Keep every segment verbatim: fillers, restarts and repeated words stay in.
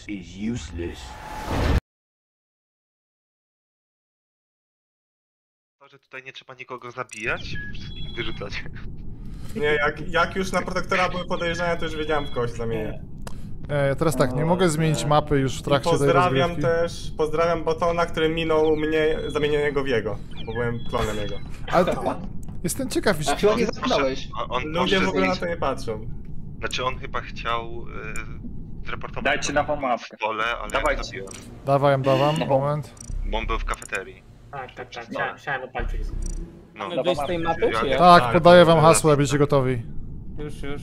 is useless. To, że tutaj nie trzeba nikogo zabijać, wszystkich wyrzucać. Nie, jak, jak już na protektora były podejrzenia, to już wiedziałem, w kogo się zamienię. E, teraz tak, nie mogę zmienić mapy już w I trakcie tej pozdrawiam rozgrywki. też, pozdrawiam Botona, który minął mnie zamienionego w jego, bo byłem klonem jego. Ale to, jestem ciekaw, A chyba nie zamknąłeś. On, on Ludzie poszedł- w ogóle na to nie patrzą. Znaczy on chyba chciał y, zreportować Dajcie nową mapkę. pole, ale Dawajcie. zabiłem. dawaj, dawam, moment. Bo on był w kafeterii. Tak, tak, tak. Chciałem, chciałem odpalić przycisk. No. Mamy wyjść z tej mapy, czy jak? Tak, Tak, podaję wam tak. hasło, będziecie gotowi. Już, już.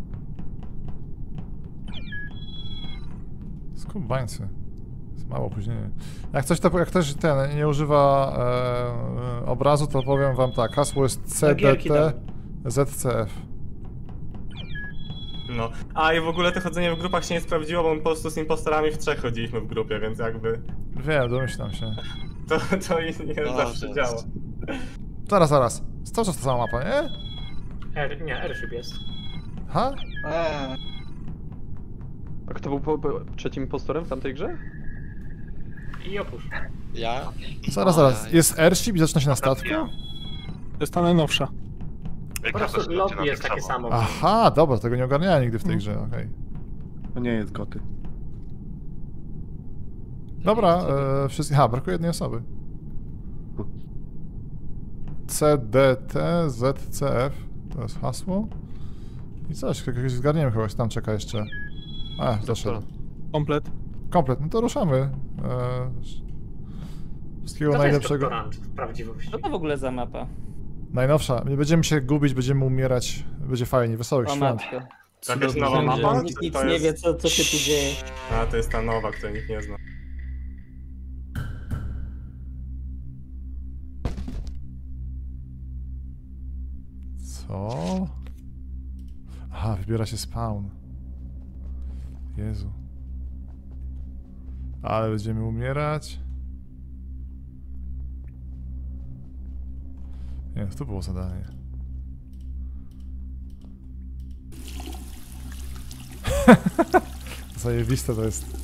Skubańcy. Jest mało opóźnienie. Jak coś to, jak ktoś ten nie używa e, obrazu, to powiem wam tak, hasło jest C D T Z C F. No. A i w ogóle to chodzenie w grupach się nie sprawdziło, bo my po prostu z impostorami w trzech chodziliśmy w grupie, więc jakby Wiem, domyślam się. to, to i nie No, zawsze to działa. jest- Zaraz, zaraz. Cały czas ta sama mapa, nie? R, nie, Airship jest. Ha? Eee. A kto był po, po, trzecim impostorem w tamtej grze? I opusz. Ja? Zaraz, zaraz. Jest airship i zaczyna się na statku? To jest ta najnowsza. Ej, Po kto też prostu będzie lobby na jest tak takie samo? samo. Aha, dobra, tego nie ogarniałem nigdy w tej grze, okej. To nie jest goty. Dobra, e, wszystkie... Ha, brakuje jednej osoby. C D T Z C F. To jest hasło. I coś, jakiegoś zgarniemy kogoś, tam czeka jeszcze. A, doszedł. Komplet. Komplet, no to ruszamy. E, wszystkiego To jest najlepszego. doktorant w prawdziwości. Co to w ogóle za mapa? Najnowsza. Nie będziemy się gubić, będziemy umierać. Będzie fajnie, wesołych O świąt. matko. Jakaś nowa Wszędzie. mapa? Nikt Czy nic to nie jest... wie, co, co się tu dzieje. A, to jest ta nowa, której nikt nie zna. Co? Aha, wybiera się spawn. Jezu. Ale będziemy umierać. Nie, to było zadanie. Zajebiste to jest.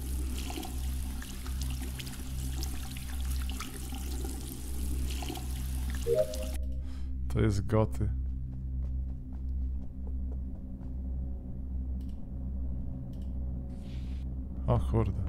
To jest goty. O kurde.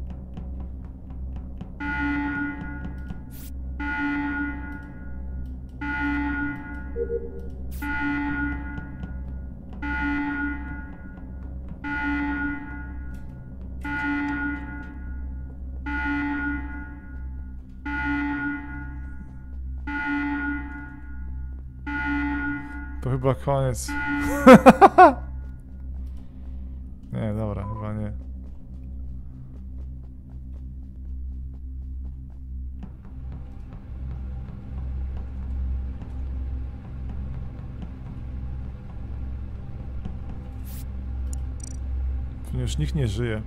To chyba koniec. Nie, dobra, chyba nie. Tu już nikt nie żyje.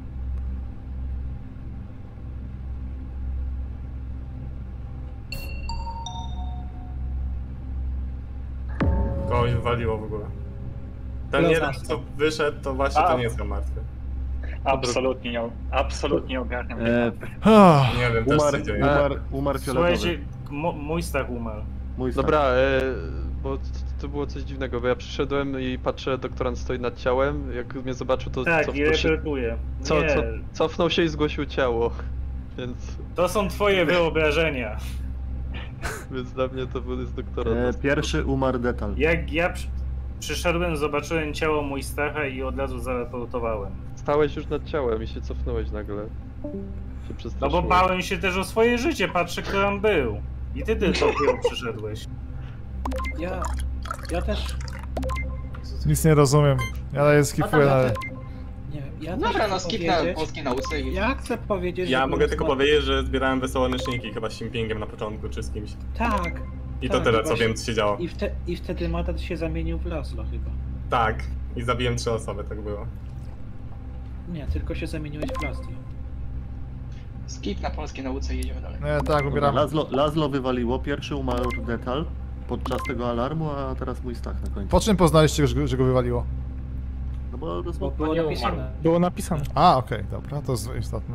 Kogoś wywaliło w ogóle. Ten jeden, co wyszedł, to właśnie to nie jest martwy. Absolutnie nie, absolutnie nie ogarniam. E, Ah, Nie wiem, też umarł, się dzieje. umarł, umarł fioletowy. Słuchajcie, mo- mój stach umarł. Mój stary. Dobra, e, bo t- to było coś dziwnego, bo ja przyszedłem i patrzę, doktorant stoi nad ciałem, jak mnie zobaczył, to Tak, i cofnął się, repetuję. co, Nie, co, cofnął się i zgłosił ciało, więc, to są twoje wyobrażenia. więc dla mnie to był jest doktorant. E, pierwszy umarł detal. Jak ja przy- przyszedłem, zobaczyłem ciało mój stacha i od razu zareportowałem. Stałeś już nad ciałem i się cofnąłeś nagle. Się No przestraszyłem. bo bałem się też o swoje życie, patrzę kto tam był. I ty tylko dopiero przyszedłeś. Ja... Ja też... nic nie rozumiem. Ja daję skipuję ja na... te- Nie wiem, ja Dobra, też no chcę skip na powiedzieć- polskiej nauce i... Ja chcę powiedzieć, Ja że mogę tylko byłem- powiedzieć, że zbierałem wesołe myślniki chyba z Simpingiem na początku, czy z kimś. Tak. I tak, to tyle, co właśnie- wiem, co się działo. I, wte... I wtedy Matat się zamienił w Laszlo chyba. Tak. I zabiłem trzy osoby, tak było. Nie, tylko się zamieniłeś w Laszlo. Skip na polskiej nauce i jedziemy dalej. Nie, tak, Dobra, ubieramy. Lazlo, Lazlo wywaliło, pierwszy umarł detal podczas tego alarmu, a teraz mój stach na końcu. Po czym poznaliście, że go, że go wywaliło? No bo Bo rozmowa... było nie napisane. Było napisane. A, okej, dobra, to jest istotne.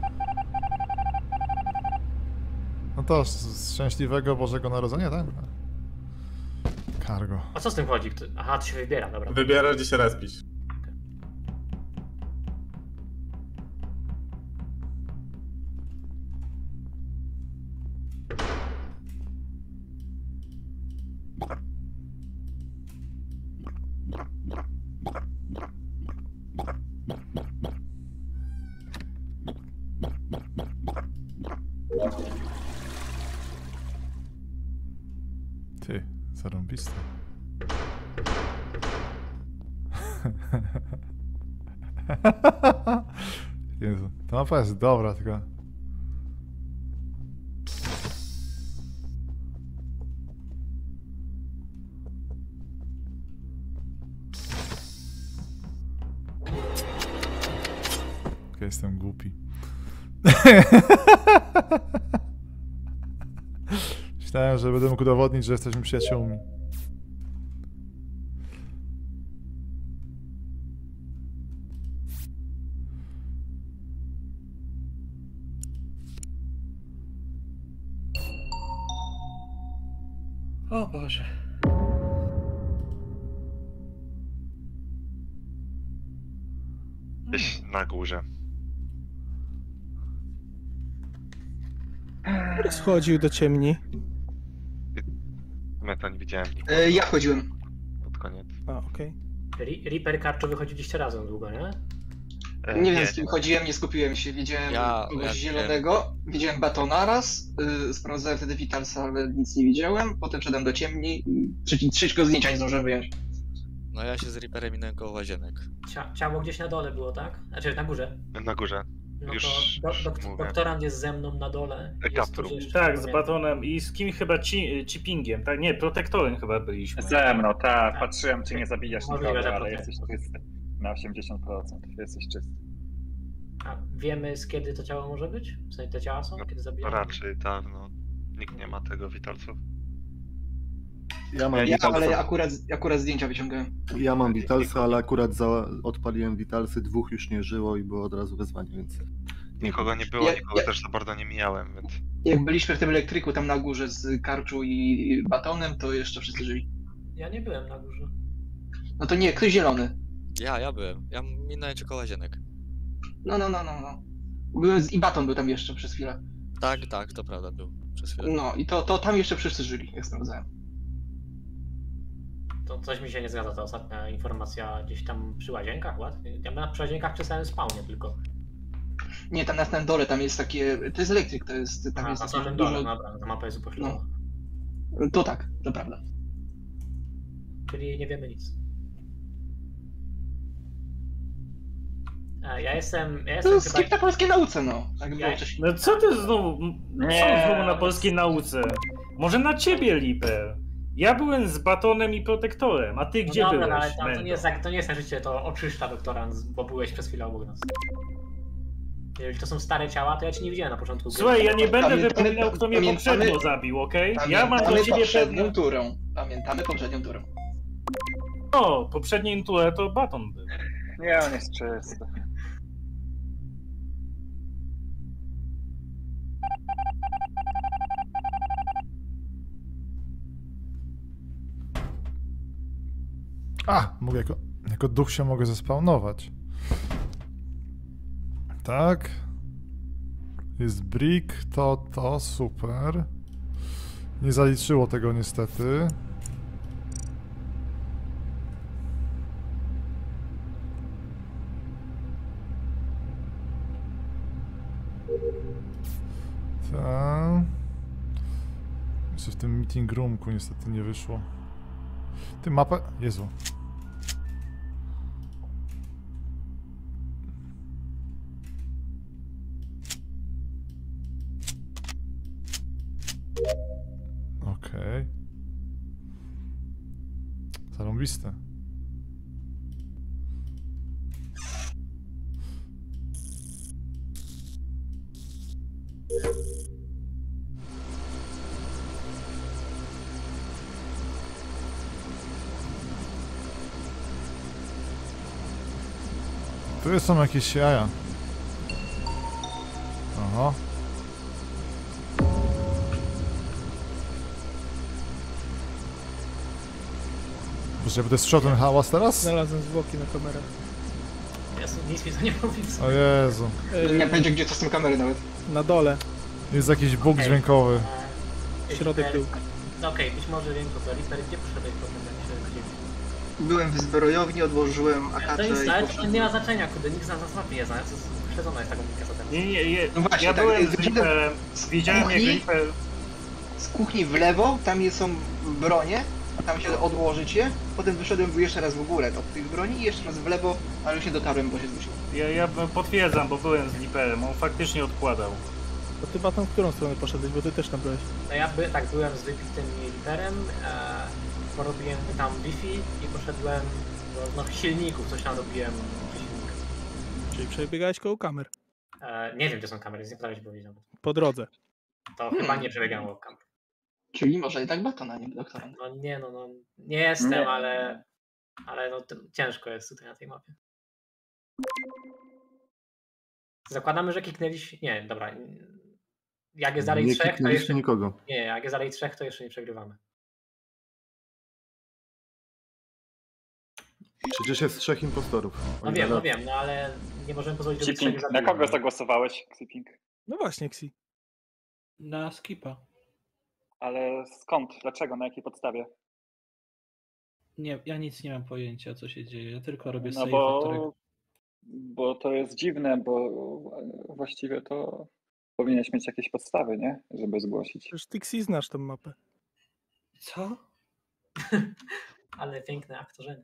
No to z szczęśliwego Bożego Narodzenia, tak? Cargo. A co z tym chodzi? Kto- Aha, to się wybiera, dobra. Wybierasz, gdzie się respić. Ty, zarąbiste. Jezu, ta mapa jest dobra, tylko... Tylko jestem głupi. Myślałem, że będę mógł udowodnić, że jesteśmy przyjaciółmi. O Boże. Gdzieś na górze. Schodził do ciemni. Ja to nie widziałem nikogo E, ja chodziłem. pod koniec. A, okej. Ri- Reaper Karczo wychodziliście razem długo, nie? E, Nie wiem z kim chodziłem, nie skupiłem się. Widziałem Ja- kogoś ja zielonego, widziałem Batona raz, yy, sprawdzałem wtedy Vitalsa, ale nic nie widziałem. Potem szedłem do ciemni i trzeci- trzeciego zdjęcia nie zdążyłem wyjąć. No ja się z Reaperem minąłem koło łazienek. Cia- ciało gdzieś na dole było, tak? Znaczy na górze. Na górze. No Już- to już do, dok- mówię. doktorant jest ze mną na dole. Jest Gapru. ktoś jeszcze? Tak, z Nie. Batonem i z kim chyba ci, Chipingiem, tak? Nie, Protektorem chyba byliśmy. Ze mną, tak. Tak. Patrzyłem, czy nie zabijasz Możliwe, nikogo, że ale potem. jesteś czysty. Na osiemdziesiąt procent jesteś czysty. A wiemy z kiedy to ciało może być? W sensie te ciała są? No, Kiedy zabijamy? Raczej tak, no. Nikt nie ma tego witalców. Ja mam Ja, Vitalsa, ale akurat, akurat zdjęcia wyciągałem. ja mam Vitalsa, ale akurat za... odpaliłem Vitalsy, dwóch już nie żyło i było od razu wezwanie, więc... Nikogo nie było, Ja- nikogo ja- też za bardzo nie mijałem, więc... Jak byliśmy w tym elektryku tam na górze z Karczu i Batonem, to jeszcze wszyscy żyli. Ja nie byłem na górze. No to nie, ktoś zielony. Ja, ja byłem. Ja minąłem cię koło łazienek. No, no, no, no, no. Byłem z... I Baton był tam jeszcze przez chwilę. Tak, tak, to prawda był. Przez chwilę. No i to, to tam jeszcze wszyscy żyli, jak sprawdzałem. To coś mi się nie zgadza, ta ostatnia informacja gdzieś tam przy łazienkach, ład? Ja na przy łazienkach przy samym spawnie tylko. Nie, tam na tym dole, tam jest takie... To jest elektryk, to jest... Tam A, jest na takie samym dużo... dole, dobra, ta mapa jest upośledzona. To tak, to prawda. Czyli nie wiemy nic. A, ja jestem, ja To jestem jest chyba... skip na polskiej nauce, no. Tak było Ja- wcześniej. No co ty znowu... Nie. Co znowu na polskiej nauce? Może na ciebie, Liper. Ja byłem z Batonem i Protektorem, a ty No gdzie dobra, byłeś, no, ale to, to, Mendo? nie jest, tak- to nie jest tak, że cię to oczyszcza doktorant, bo byłeś przez chwilę obok nas. Jeżeli to są stare ciała, to ja cię nie widziałem na początku. gry. Słuchaj, ja nie będę Pamiętamy- wypominał, kto mnie pamiętamy- poprzednio zabił, okej? Ja mam do Pamiętamy ciebie poprzednią pewne... turę. Pamiętamy poprzednią turę. No, poprzedniej turze to Baton był. Nie, on jest czysty. A, mogę jako, jako duch się mogę zespawnować. Tak. Jest brick, to, to, super. Nie zaliczyło tego niestety. Tak. Jeszcze w tym meeting roomku niestety nie wyszło. Ty mapę... Jezu. Okej. Zarąbiste. Tu są jakieś jaja. Aha. Boże, bo to jest strzał ten hałas teraz? Znalazłem zwłoki na kamerę. Jezu, nic mi to nie mówi. O Jezu. Nie będzie gdzie to są kamery nawet. Na dole. Jest jakiś bóg Okej. dźwiękowy. Środek był. No okej, być może wiem co to. Reaper, gdzie poszedłeś potem, jak się gdzieś... Byłem w zbrojowni, odłożyłem To akacze jest, i ale to poszedłem. nie ma znaczenia, kudy, nikt z nas nas nie zna, śledzona jest taką kaszetę. Nie, nie, nie. No właśnie, ja tak, byłem z wyszedłem Reaperem, z widziałem jak kuchni. Reaper... Z kuchni w lewo, tam jest- są bronie, tam się odłożyć je, potem wyszedłem był jeszcze raz w górę od tych broni i jeszcze raz w lewo, ale już nie dotarłem, bo się zmusiłem. Ja, ja potwierdzam, bo byłem z Reaperem, on faktycznie odkładał. To ty Baton, w którą stronę poszedłeś, bo ty też tam byłeś. No ja by, tak, byłem z wypitym Reaperem, e, porobiłem tam Wi-Fi i poszedłem do no, silników, coś tam robiłem przy silnikach. Czyli przebiegałeś koło kamer. E, nie wiem, gdzie są kamery, nie pytałeś, bo wiedziałem. Po drodze. To Hmm. chyba nie przebiegałem obok kamer. Czyli może i tak Batona, nie doktora. No nie, no, no nie jestem, Nie. ale, ale no, to ciężko jest tutaj na tej mapie. Zakładamy, że kiknęliśmy... Nie, dobra. Jak jest dalej Nie trzech, to kliknęliśmy jeszcze... nikogo. Nie, jak jest dalej trzech, to jeszcze nie przegrywamy. Przecież jest trzech impostorów. No Oni wiem, no na- wiem, no ale nie możemy pozwolić, żeby trzech Ksiping, na zabiło. kogo zagłosowałeś, Ksiping? No właśnie, Xi. Na skipa. Ale skąd? Dlaczego? Na jakiej podstawie? Nie, ja nic nie mam pojęcia, co się dzieje. Ja tylko robię No save, bo, którego... bo to jest dziwne, bo właściwie to powinieneś mieć jakieś podstawy, nie? Żeby zgłosić. Przecież ty Xi znasz tę mapę. Co? Ale piękne aktorzenie.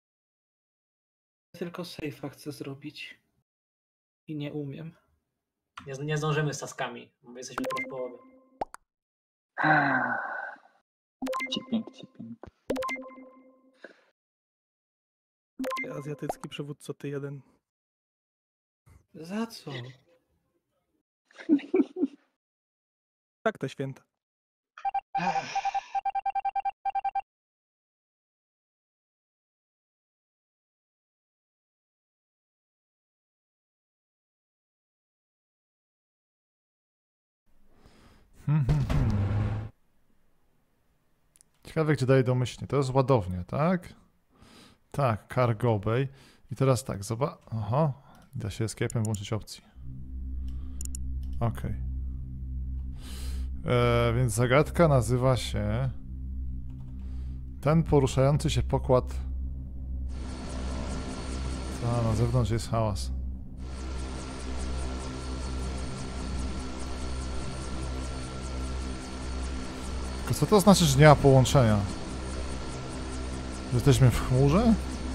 Tylko save'a chcę zrobić. I nie umiem. Nie, nie zdążymy z taskami, bo jesteśmy tylko w połowie. Ksiping, Ksiping. Azjatycki przywódco, ty jeden. Za co? Tak te święta. Hmm, hmm, hmm. Ciekawe, gdzie daje domyślnie. To jest ładownia, tak? Tak, cargo bay. I teraz tak, zobacz. Aha, da się escape'em włączyć opcji. Okej. Okay. Więc zagadka nazywa się... Ten poruszający się pokład... A, na zewnątrz jest hałas. Tylko co to znaczy, że nie ma połączenia? Że jesteśmy w chmurze?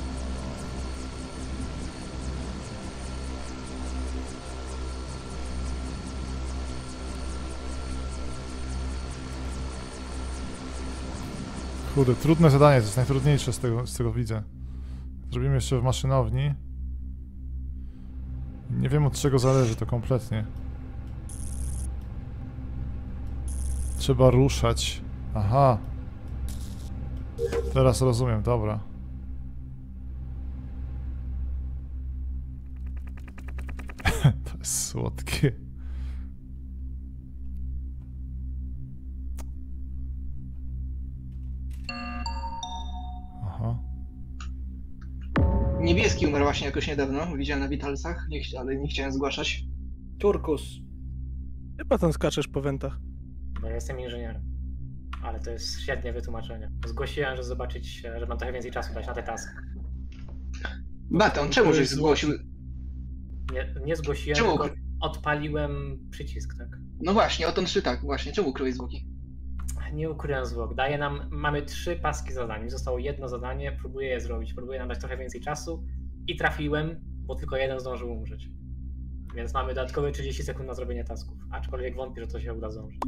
Kurde, trudne zadanie, to jest najtrudniejsze z tego, z tego widzę. Zrobimy jeszcze w maszynowni. Nie wiem, od czego zależy to kompletnie. Trzeba ruszać. Aha. Teraz rozumiem, dobra. To jest słodkie. Aha. Niebieski umarł właśnie jakoś niedawno, widziałem na Witalsach, nie, chci- ale nie chciałem zgłaszać. Turkus. Ty Baton skaczesz po wentach. Bo ja jestem inżynierem. Ale to jest świetne wytłumaczenie. Zgłosiłem, że zobaczyć, e, że mam trochę więcej czasu dać na te taski. Baton, czemu żeś zgłosił? Nie, nie zgłosiłem, Czemu? tylko odpaliłem przycisk, tak. No właśnie, o to trzy tak, właśnie, czemu ukryłeś zwłoki? Nie ukryłem zwłok. Daje nam, mamy trzy paski zadań. Mi zostało jedno zadanie, próbuję je zrobić. Próbuję nam dać trochę więcej czasu i trafiłem, bo tylko jeden zdążył umrzeć. Więc mamy dodatkowe trzydzieści sekund na zrobienie tasków. Aczkolwiek wątpię, że to się uda zdążyć.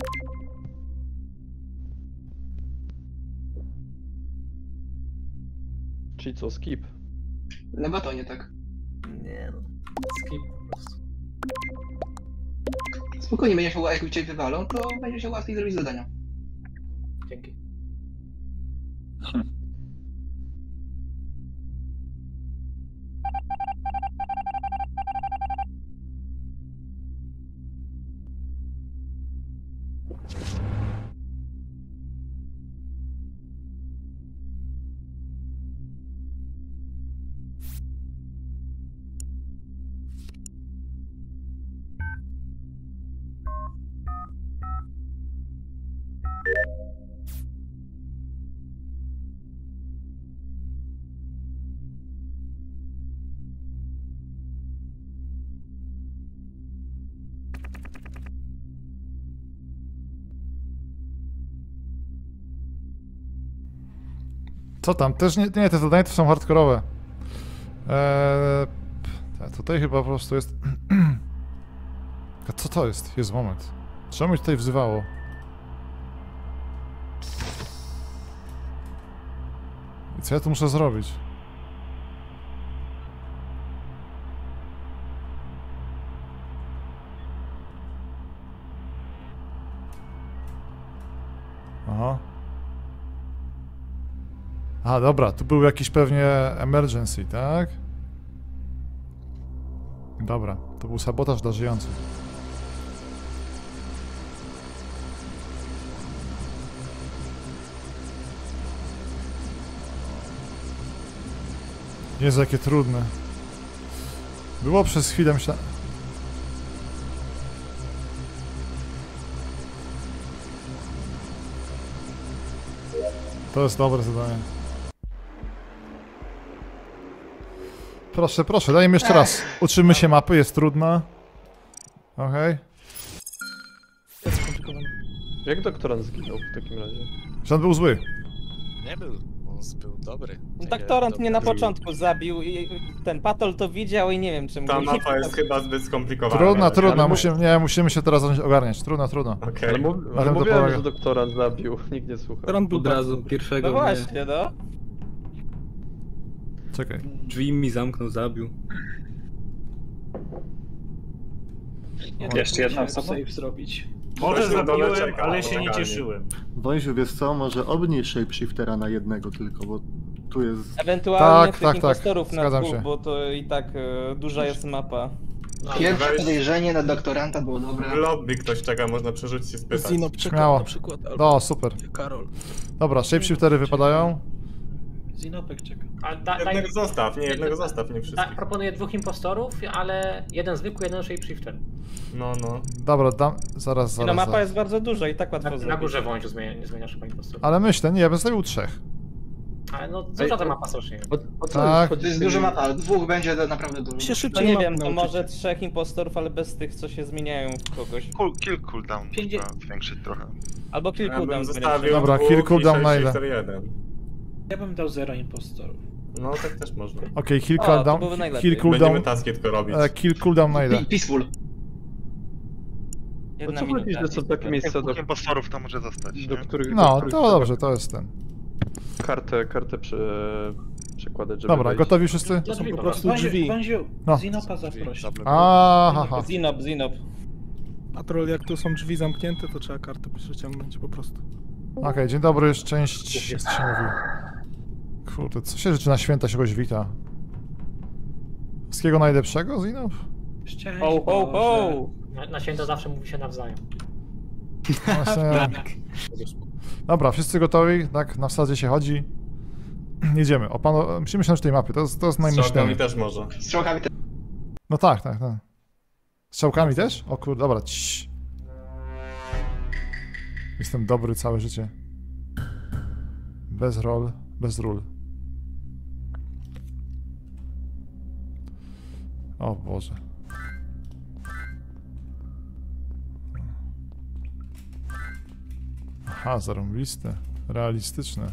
Czyli co, skip? Na Batonie tak. Nie no. Skip po prostu. Spokojnie, będzie się jak cię wywalą, to będzie się łatwiej zrobić zadania. Dzięki. Co tam? Też nie, nie te zadania to są hardkorowe. Eee, a tutaj chyba po prostu jest... A co to jest? Jest moment. Czemu mnie tutaj wzywało? I co ja tu muszę zrobić? Aha. A, dobra, tu był jakiś pewnie emergency, tak? Dobra, to był sabotaż dla żyjących. Jezu, jakie trudne. Było przez chwilę, myślałem... To jest dobre zadanie. Proszę, proszę, dajmy jeszcze raz. Uczymy się mapy, jest trudna. Okej. Jest skomplikowane. Jak doktorant zginął w takim razie? Że on był zły. Nie był, on był dobry. Nie, Doktorant mnie na dobry. początku zabił i ten Patol to widział i nie wiem czym... Ta go- mapa jest chyba zbyt skomplikowana. Trudna, trudna, ale- musimy, nie, musimy się teraz zacząć ogarniać. Trudna, trudna. Okej. Ale, mów, Ale ale to mówiłem, polega- że doktorant zabił, nikt nie słucha. Ron był Od bardzo razu dobry. pierwszego No mnie właśnie, no. Czekaj. drzwi mi zamknął, zabił. Jeszcze jedna osoba? Save zrobić. Może Ktoś na dole zabiłem, czeka, ale się nie poczekalnie. cieszyłem. Wąziu, wiesz co, może obniż shapeshiftera na jednego tylko, bo tu jest... Ewentualnie Tak, tych tak, tak. impostorów na Zgadzam dwóch, się. bo to i tak e, duża jest mapa. Pierwsze Weź- podejrzenie na doktoranta było dobre. W lobby ktoś czeka, można przerzucić się spytać. Zino czeka Śmiało. na przykład. Albo No, super. Karol. Dobra, shapeshiftery wypadają. Zinopek czeka. A da, daj, Jednego zostaw, nie, jednego zostaw, nie da, wszystkich. proponuję dwóch impostorów, ale jeden zwykły, jeden shapeshifter. No, no. Dobra, dam... Zaraz, No zaraz, mapa zaraz. jest bardzo duża i tak łatwo Na, na zrobić. górze wąciu zmienia, nie zmieniasz chyba impostorów. Ale myślę, nie, ja bym zostawił trzech. Ale no, duża ta mapa strasznie. O, o co Tak. chodzi To jest z tymi- duża mapa, ale dwóch będzie to naprawdę dużo. Się No szybciej nie mapy wiem, to nauczycie. może trzech impostorów, ale bez tych, co się zmieniają w kogoś. Cool, kill cooldown Pięćdzie- trzeba zwiększyć trochę. Albo kill Ja cooldown bym będzie zostawił Dobra, dwóch kill i cooldown na ile? shapeshifter jeden. Ja bym dał zero impostorów. No, tak też można. Okej, kill O, to cooldown. byłoby najlepiej. Kill cooldown. Będziemy taski tylko robić. E, kill cooldown na ile? Pi- Peaceful. O Jedna co chodzi, minuta. że są takie miejsca, do, Dwóch impostorów to może zostać, do nie? których... do No, których to trzeba dobrze, to jest ten. Kartę, kartę prze, przekładać, żeby Dobra, wejść. gotowi wszyscy? To są Drzwi po po prostu Wąziu, drzwi. Wąziu, No. Zinopa zaproś. Aha. Zinop, Zinop. Patrol, jak tu są drzwi zamknięte, to trzeba kartę przeciągnąć po prostu. Okej, dzień dobry, już część... Jak to się mówi? Kurde, co się rzeczy na święta się kogoś wita? Wszystkiego najlepszego, Zinop? Szczęść Ho, ho, Boże. ho! Na, na święto zawsze mówi się nawzajem. Właśnie... Dobra, wszyscy gotowi? Tak, na wsadzie się chodzi. Jedziemy. O panu... Musimy myśleć tej mapy, to jest, to jest Strzałkami najmyślenie. też może. Strzałkami też. No tak, tak, tak. Strzałkami też? O kurde, dobra, ciii. Jestem dobry całe życie. Bez rol, bez ról. O Boże. Aha, zarąbiste. Realistyczne.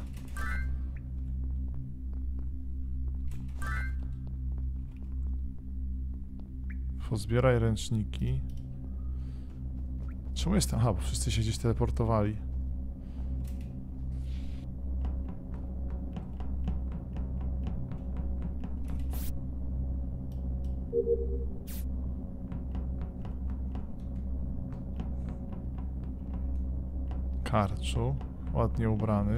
Pozbieraj ręczniki. Czemu jestem? Aha, bo wszyscy się gdzieś teleportowali. Karczu, ładnie ubrany.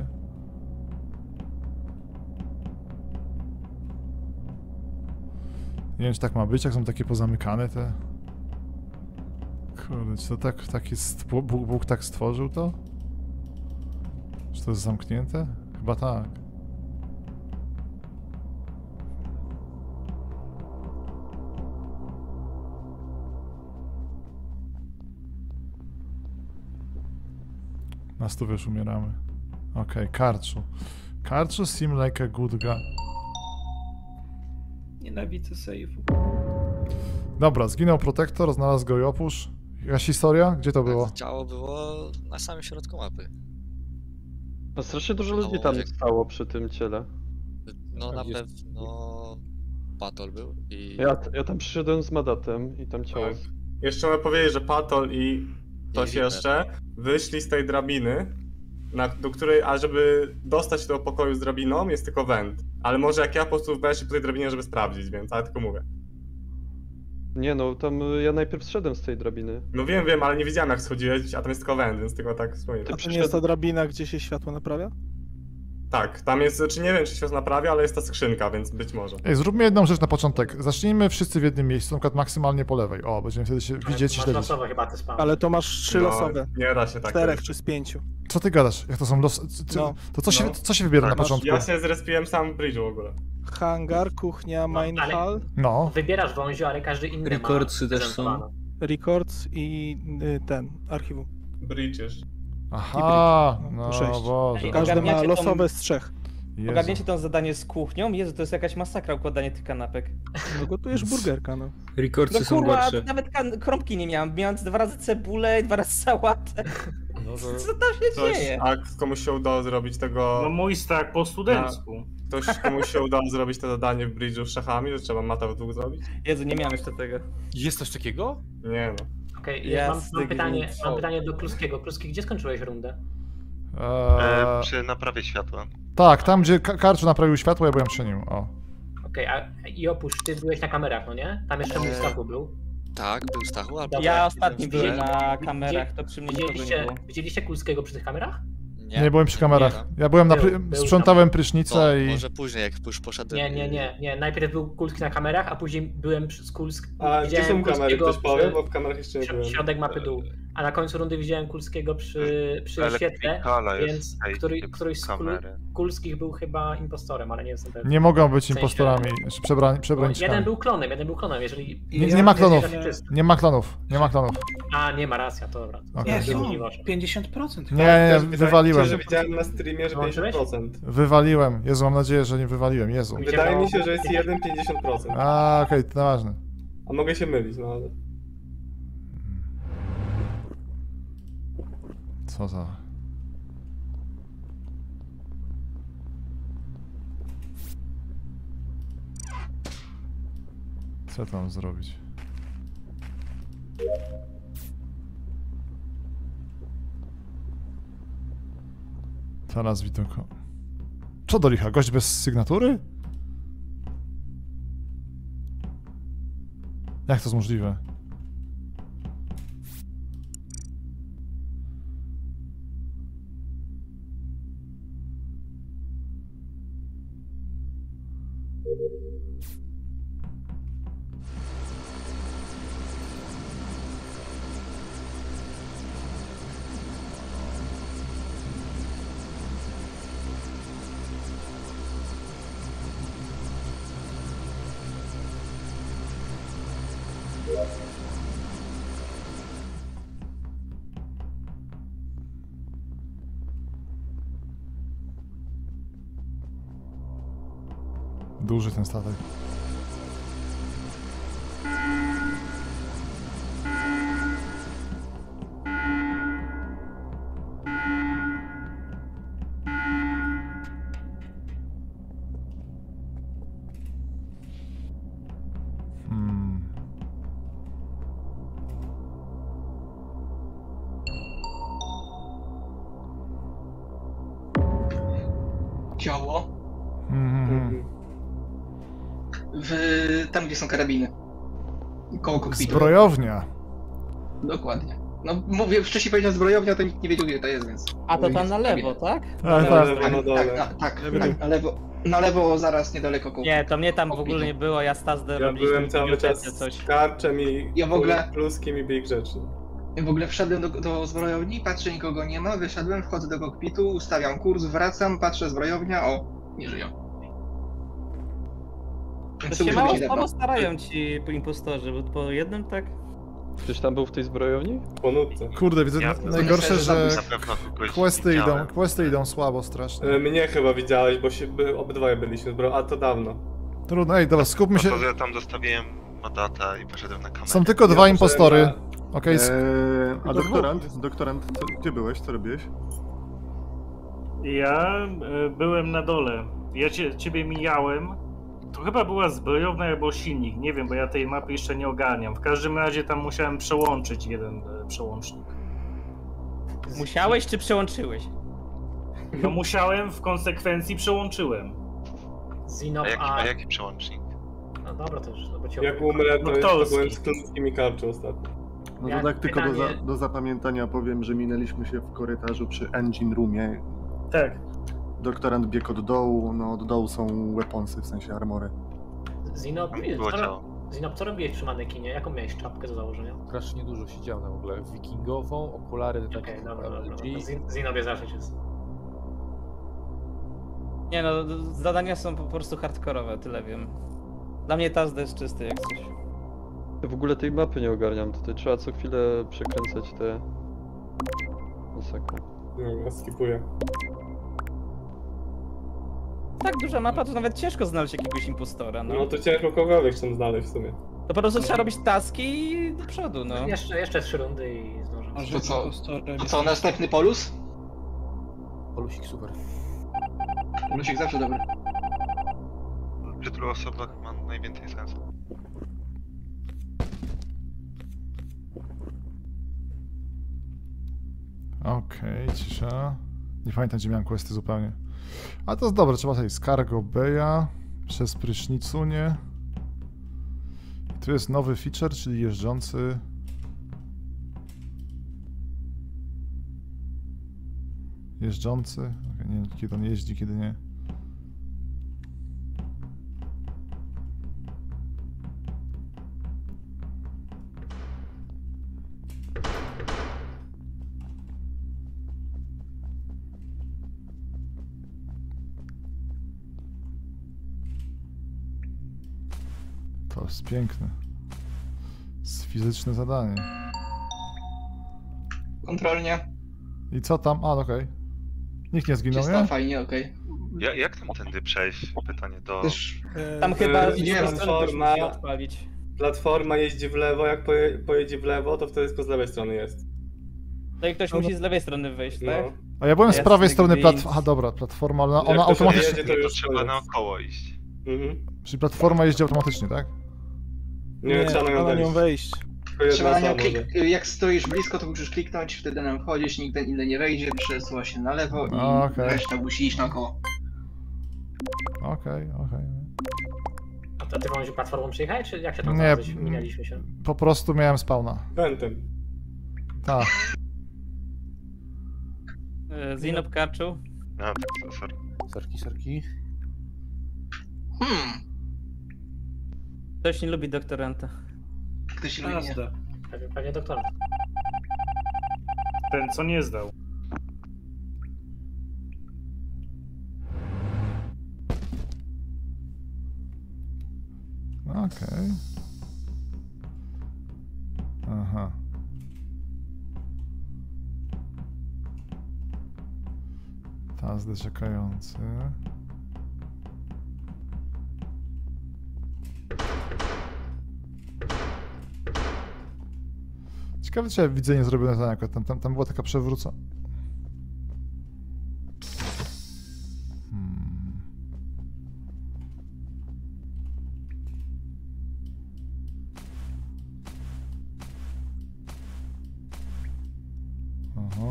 Nie wiem, czy tak ma być, jak są takie pozamykane te... Kurde, czy to tak, tak jest... Bóg, Bóg tak stworzył to? Czy to jest zamknięte? Chyba tak. Na stu już umieramy. Okej, okay, Karczu. Karczu seem like a good guy. Nienawidzę save'u. Dobra, zginął protektor, znalazł go i opusz. Jakaś historia? Gdzie to było? Ciało było na samym środku mapy. No strasznie dużo ludzi tam stało przy tym ciele. No na pewno Patol był i... Ja, ja tam przyszedłem z Madatem i tam ciało. Tak. Jeszcze mogę powiedzieć, że Patol i ktoś River. jeszcze wyszli z tej drabiny, na, do której, a żeby dostać się do pokoju z drabiną jest tylko węd. Ale może jak ja po prostu weszłem po tej drabinie, żeby sprawdzić, więc ale tylko mówię. Nie no, tam y, ja najpierw zszedłem z tej drabiny. No wiem, wiem, ale nie wiedziałem jak schodziłeś, a tam jest tylko węd, więc tylko tak wspominam. A to nie jest ta drabina, gdzie się światło naprawia? Tak, tam jest, czy nie wiem czy się naprawia, ale jest ta skrzynka, więc być może. Ej, zróbmy jedną rzecz na początek. Zacznijmy wszyscy w jednym miejscu, na przykład maksymalnie po lewej. O, będziemy wtedy się widzieć i Masz śledzić. losowe chyba te spamy. Ale to masz trzy No, losowe. nie da się tak Czterech robić. czy z pięciu. Co ty gadasz? Jak to są los... c- c- No. To co się, No. co się wybiera Tak, na masz- początku? Ja się zrespiłem sam w bridge'u w ogóle. Hangar, kuchnia, main ale- hall, No. Wybierasz wąziu, ale każdy inny Recordsy ma też są. prezentowane. records i y, ten, archiwum. Bridge jeszcze. Aha, To no sześć. Boże. Każdy ma Ogarniacie tą- losowe z trzech. Jezu. Ogarniecie to zadanie z kuchnią? Jezu, to jest jakaś masakra układanie tych kanapek. No gotujesz burgerka, no. Rekordsy No są kurwa, gorsze. nawet kan- kromki nie miałem. Miałem dwa razy cebulę, dwa razy sałatę. No to... Co tam się Coś, dzieje? a komuś się udało zrobić tego... No mój stack po studencku. Ktoś komuś się udało zrobić to zadanie w bridge'u z szachami, że trzeba mata w dół zrobić? Jezu, nie miałem jeszcze tego. Jest coś takiego? Nie no. Okej, Jasny mam, mam, pytanie, gwint. mam pytanie do Kluskiego. Kluski, gdzie skończyłeś rundę? E, Eee, przy naprawie światła. tak, tam gdzie Ka- Karczu naprawił światło, ja byłem przy nim. O. Okej, a i oprócz ty byłeś na kamerach, no nie? Tam jeszcze mój Eee, Stachu był. Tak, był Stachu, albo... Dobra. Ja ostatni byłem Widzieli- na kamerach, to przy mnie nikogo nie Widzieliście, było. widzieliście Kulskiego przy tych kamerach? Nie, byłem przy kamerach. tam. Ja byłem na Był, pry... był sprzątałem To prysznicę i... może później, jak już poszedłem... Nie, nie, nie, nie. Najpierw był Kulski na kamerach, a później byłem przy, z Kulsk... A gdzie widziałem są kamery? Kulskiego Ktoś powie? przy- Bo w kamerach jeszcze nie Środ- byłem. Środek mapy dół. A na końcu rundy widziałem Kulskiego przy, przy świetle, Elektrykala jest więc tej który, typ któryś z Kul, kamery. Kulskich był chyba impostorem, ale nie jestem pewien. Nie mogą być W sensie- impostorami, czy przebrani, Bo przebraniczkami. jeden był klonem, jeden był klonem, jeżeli... Nie, nie ma klonów, jeżeli czysto. nie ma klonów, nie ma klonów. A, nie ma racja, to dobra. To Okej. Nie, jest są możliwość. pięćdziesiąt procent. Nie, nie, Też nie, wydaje wywaliłem. mi się, że widziałem na streamie, że Włączyłeś? pięćdziesiąt procent. Wywaliłem. Jezu, mam nadzieję, że nie wywaliłem. Jezu. Wydaje mi się, że jest jeden pięćdziesiąt procent. A, okej, to ważne. A mogę się mylić, no ale... Co za... Co tam zrobić? Teraz widoko. Co do licha? Gość bez sygnatury? Jak to jest możliwe? Duży ten statek. Hmm. Ciało Mhm. w... tam, gdzie są karabiny. Koło kokpitu. Zbrojownia. Dokładnie. No mówię, wcześniej powiedziałem zbrojownia, to nikt nie wiedział, gdzie to jest, więc... A to tam na lewo, tak? Tak, tak. Tak, tak, tak, tak, tak, na lewo, na lewo zaraz niedaleko koło. Nie, to mnie tam w ogóle nie było, ja Stazdę Ja robiliśmy byłem w cały bibliotece czas coś. z karczem i Ja w ogóle- pluskiem i byli grzeczni. Ja w ogóle wszedłem do, do zbrojowni, patrzę, nikogo nie ma, wyszedłem, wchodzę do kokpitu, ustawiam kurs, wracam, patrzę, zbrojownia, o, nie żyją. To Więc się musi mało być jedno. słabo starają ci po impostorzy, bo po jednym tak... Ktoś tam był w tej zbrojowni? Po nutce. Kurde, widzę Ja na- najgorsze, że Na pewno kogoś questy idą, widziałem. questy idą słabo strasznie. E, Mnie chyba widziałeś, bo się, by, obydwoje byliśmy, bro, a to dawno. Trudno, ej, dobra, skupmy się. No to ja tam dostawiłem Madata i poszedłem na kamerę. Są tylko dwa poszedłem impostory. na- Okej, sk- Eee, a Tylko doktorant, doktorant, co, gdzie byłeś, co robiłeś? Ja e, byłem na dole. Ja cię, ciebie mijałem. To chyba była zbrojownia albo silnik. Nie wiem, bo ja tej mapy jeszcze nie ogarniam. W każdym razie tam musiałem przełączyć jeden e, przełącznik. Musiałeś czy przełączyłeś? No musiałem, w konsekwencji przełączyłem. Zinop, A jaki, a... a jaki przełącznik? No dobra, to już, no bo cię Jak opowiem. umrę, to Doktorski. jeszcze byłem z Kluńskim i Karczą ostatnio. No Ja to tak tylko do, za, pytanie- do zapamiętania powiem, że minęliśmy się w korytarzu przy engine roomie. Tak. Doktorant biegł od dołu, no od dołu są weaponsy, w sensie armory. Zinop, Tam nie było co, ciało. Zinop, co robiłeś przy manekinie? Jaką miałeś czapkę do założenia? Strasznie dużo siedziałem w ogóle. Wikingową, okulary takie Okej, dobra, dobra. L G. dobra. Zin- Zinop jest zawsze jest. Nie no, zadania są po prostu hardkorowe, tyle wiem. Dla mnie Tazda jest czysty jak coś. Ja w ogóle tej mapy nie ogarniam, tutaj trzeba co chwilę przekręcać te... Masakra. No, ja skipuję. Tak duża mapa, to nawet ciężko znaleźć jakiegoś impostora, no. No to ciężko kogokolwiek chcę znaleźć w sumie. To po prostu trzeba robić taski i do przodu, no. Jeszcze, jeszcze trzy rundy i zdążymy. To co? To co, następny polus? Polusik super. Polusik zawsze dobry. Przy tylu osobach ma najwięcej sensu. Okej, cisza. Nie pamiętam, gdzie miałem questy zupełnie. A to jest dobre, trzeba tutaj z Cargo Bay'a przez Prysznicunie. I tu jest nowy feature, czyli jeżdżący... Jeżdżący? Okay, nie wiem, kiedy on jeździ, kiedy nie. To jest piękne. Jest fizyczne zadanie. Kontrolnie. I co tam? A, okej. Nikt nie zginął, Czysto, nie? fajnie, okej. Ja, jak tam tędy przejść? Pytanie do... Też... Tam chyba Yy, z nie, drugiej strony też platforma. musi odpalić. Platforma jeździ w lewo, jak poje, pojedzie w lewo, to wtedy tylko z lewej strony jest. No i ktoś musi z lewej strony wyjść, No. tak? A ja byłem z Jasny prawej strony gwint. platformy. Aha, dobra, platforma, ale ona, Jak ona to sobie automatycznie. jedzie, to To już trzeba koniec. naokoło iść. Mhm. Czyli platforma jeździ automatycznie, tak? Nie, Nie, trzeba na nią trzeba na nią wejść. wejść. Tylko jedna Trzeba na nią osoba klik... może. Jak stoisz blisko, to musisz kliknąć, wtedy nam wchodzisz, nikt inny nie wejdzie, przesuwa się na lewo i A, okej. reszta musi iść naokoło. Okej, okej. A to ty wąziu platformą przyjechałeś, czy jak się tam Nie, znalazłeś? Minęliśmy się. Po prostu miałem spawna. Wentem. Tak. E, Zinop Karczu. No, tak, sorry. Sarki, sarki. Hmm, Ktoś nie lubi doktoranta. ktoś lubi nie. Tazda. Pewnie, pewnie doktora. Ten co nie zdał. Okej. Aha. Tazdy czekający. Ciekawe, czy ja widzę niezrobione zadania, akurat tam, tam, tam była taka przewrócona. Hmm. Aha.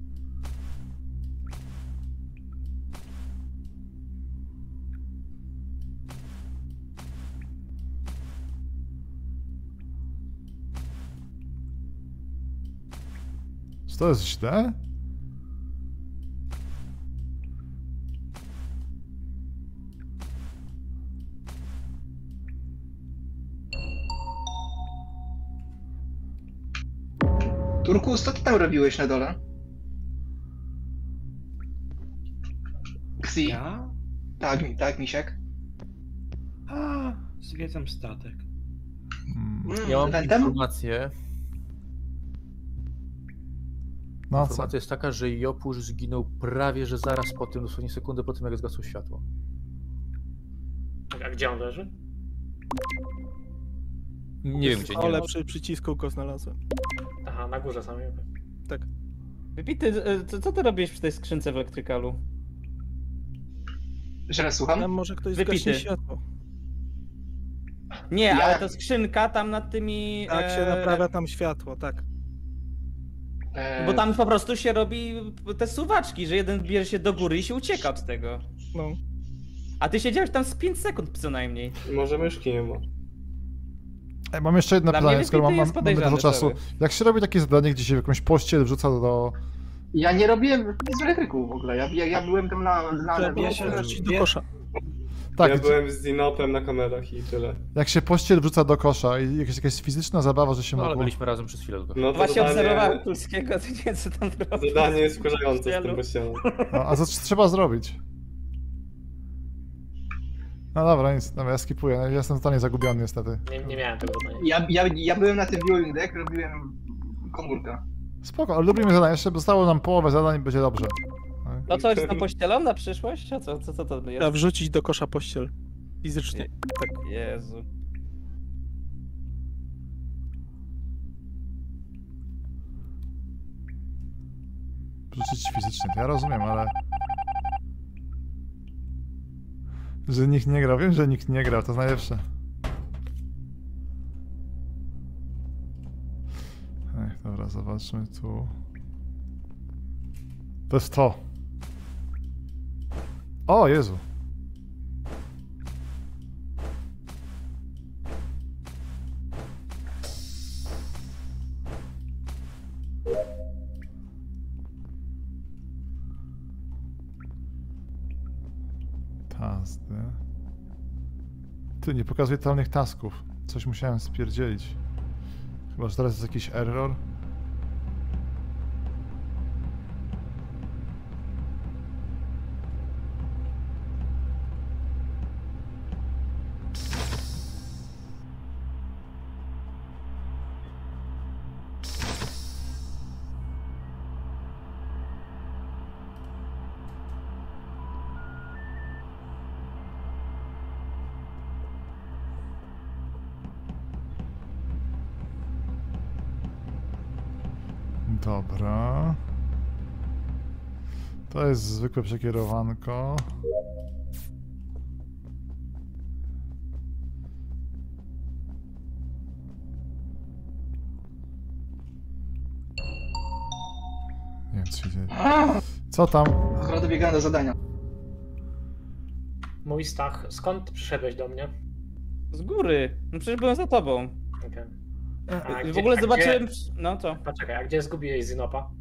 Czy to jest źle? Turkus, co ty tam robiłeś na dole? Ksi. Ja? Tak, mi- tak, misiak. A, zwiedzam statek. Hmm. Mm, Ja mam Wentem? informację. No co? Informacja jest taka, że Jopusz zginął prawie, że zaraz po tym, dosłownie sekundę po tym, jak zgasło światło. A gdzie on leży? Nie wiem gdzie, nie Ale wiem. przy przycisku go znalazłem. Aha, na górze samej. okej. Tak. Wypity, e, co, co ty robisz przy tej skrzynce w elektrykalu? Jeszcze raz słucham? Tam może ktoś Wypity. zgaśnie światło. Nie, Ja- ale to skrzynka tam nad tymi... Tak się e, naprawia tam światło, tak. E, Bo tam po prostu się robi te suwaczki, że jeden bierze się do góry i się ucieka od tego. No. A ty siedziałeś tam z pięć sekund co najmniej. Może myszki nie ma. Ej, mam jeszcze jedno Dla mnie pytanie, skoro mam, wypity mam, jest mamy dużo podejrzane, czasu. sorry. Jak się robi takie zadanie, gdzie się w jakąś pościel wrzuca do... Ja nie robiłem nic w elektryku w ogóle, ja, ja, ja byłem tam na... na, na Trzeba się wrzucić do kosza. Tak, ja gdzie- byłem z Zinopem na kamerach i tyle. Jak się pościel wrzuca do kosza i jakaś, jakaś fizyczna zabawa, że się No ale mogło... byliśmy razem przez chwilę tylko. No to Właśnie zadanie, obserwowałem Tulskiego, to nie wiem co tam robi. zadanie jest wkurzające z tym pościelem. No, a co trzeba zrobić? No dobra, nic, dobra, ja skipuję, ja jestem totalnie zagubiony niestety. Nie, nie miałem tego zadania. Ja, ja, ja byłem na tym viewing deck, robiłem komórkę. Spoko, ale lubimy zadania, jeszcze zostało nam połowę zadań i będzie dobrze. No co, jest tam pościelą na przyszłość? A co, co, co to jest? Trzeba wrzucić do kosza pościel. Fizycznie. Tak. Jezu. Wrzucić fizycznie, to ja rozumiem, ale... Że nikt nie grał, wiem, że nikt nie grał, to jest najlepsze. Ech, dobra, zobaczmy tu. To jest to. O, Jezu. Tasty. Ty, nie pokazuje totalnych tasków. Coś musiałem spierdzielić. Chyba, że teraz jest jakiś error. Dobra. To jest zwykłe przekierowanko. Nie wiem, co się dzieje. Co tam? Akurat dobiegałem do zadania. Mój Stach, skąd przyszedłeś do mnie? Z góry. No przecież byłem za tobą. Okay. W ogóle zobaczyłem... No co? Poczekaj, a gdzie zgubiłeś Zinopa?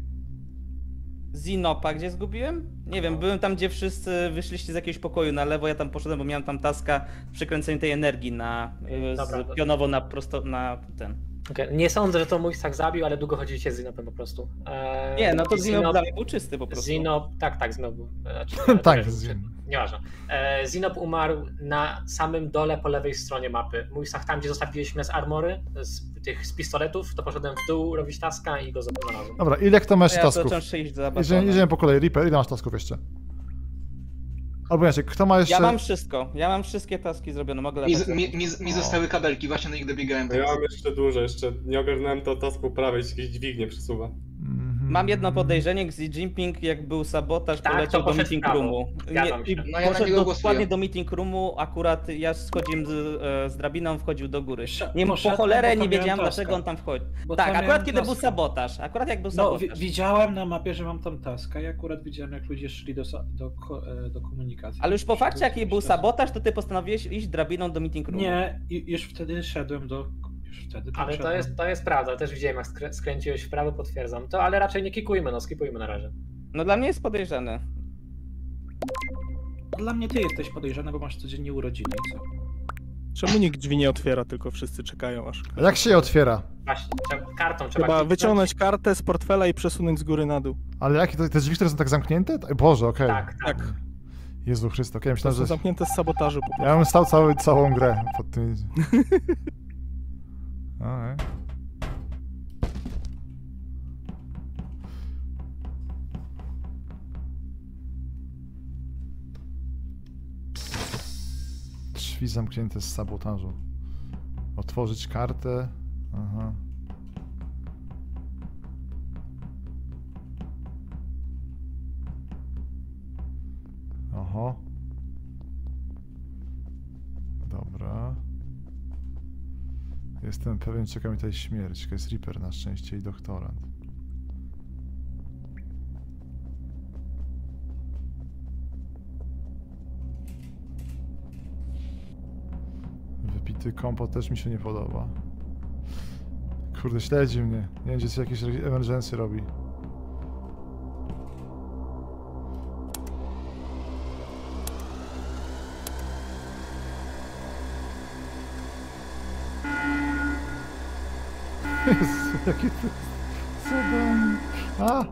Zinopa, gdzie zgubiłem? Nie wiem, byłem tam, gdzie wszyscy wyszliście z jakiegoś pokoju na lewo, ja tam poszedłem, bo miałem tam taska przykręcenia tej energii na... y, Dobra, z, to- pionowo na prosto... na ten... Okay. Nie sądzę, że to mój Stach zabił, ale długo chodziliście z Zinopem po prostu. Eee, Nie, no to Zinop Zinop- dla mnie był czysty po prostu. Zinop, tak, tak, Zinop był. Znaczy, Tak, nie, Zinop. Nieważne. Eee, Zinop umarł na samym dole po lewej stronie mapy. Mój Stach tam, gdzie zostawiliśmy z armory, z tych z pistoletów, to poszedłem w dół robić taska i go znalazłem. Dobra, ile kto ma jeszcze Ja tasków? zacząłem iść za Idziemy, batonem. idziemy po kolei. Reaper, ile masz tasków jeszcze? Albo Jacek, kto ma jeszcze... Ja mam wszystko, ja mam wszystkie taski zrobione, mogę Mi, latać. mi, mi, mi zostały kabelki, właśnie na nich dobiegałem. No ja mam jeszcze dużo, jeszcze nie ogarnąłem to tasku prawej, jakieś dźwignie przesuwa. Mam jedno podejrzenie, Xi Jinping jak był sabotaż, Tak, poleciał to do poszedł meeting w prawo. roomu. Zgadzam się. i No ja na poszedł niego dokładnie głosuję. do meeting roomu, akurat ja schodziłem z, e, z drabiną, wchodził do góry. Prze- Nie, po poszedłem, cholerę bo nie tam wiedziałem miałem dlaczego taska. on tam wchodzi. Bo Tak, tam akurat miałem kiedy był taska. sabotaż, akurat jak był No, sabotaż. wi- widziałem na mapie, że mam tam taska i akurat widziałem, jak ludzie szli do, sa- do, ko- e, do komunikacji. Ale już po fakcie, jaki był Szedłem- sabotaż, to ty postanowiłeś iść drabiną do meeting roomu. Nie, i- już wtedy szedłem do... Już wtedy tam Ale to szedłem. jest, to jest prawda, też widziałem jak skrę- skręciłeś w prawo, potwierdzam to, ale raczej nie kikujmy, no skipujmy na razie. No dla mnie jest podejrzane. Dla mnie ty jesteś podejrzany, bo masz codziennie urodziny i co? Czemu nikt drzwi nie otwiera, tylko wszyscy czekają aż... A jak się je otwiera? Właśnie, trzeba, kartą trzeba Trzeba kliknąć. wyciągnąć kartę z portfela i przesunąć z góry na dół. Ale jakie to, te drzwi, które są tak zamknięte? Boże, okej. Tak, tak. Tak, Jezu Chryste, okej, to myślałem, są że... zamknięte z sabotażu po prostu. Ja bym stał cały, całą grę pod tym... Okej. Drzwi zamknięte z sabotażu. Otworzyć kartę. Aha. Oho. Jestem pewien, czeka mi tutaj śmierć. To jest Reaper na szczęście i doktorant. Wypity kompot też mi się nie podoba. Kurde, śledzi mnie. Nie wiem, gdzie się jakieś emergency robi. Jezu, jakie to jest zadanie. A!